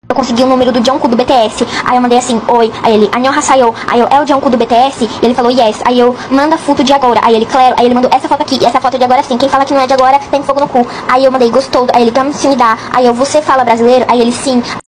Eu consegui o número do Jungkook do BTS. Aí eu mandei assim, oi. Aí ele, Annyeonghaseyo. Aí eu, é o Jungkook do BTS? E ele falou, yes. Aí eu, manda foto de agora. Aí ele, claro. Aí ele mandou essa foto aqui. E essa foto de agora sim. Quem fala que não é de agora tem fogo no cu. Aí eu mandei, gostou. Aí ele, vamos se me dar. Aí eu, você fala brasileiro? Aí ele, sim.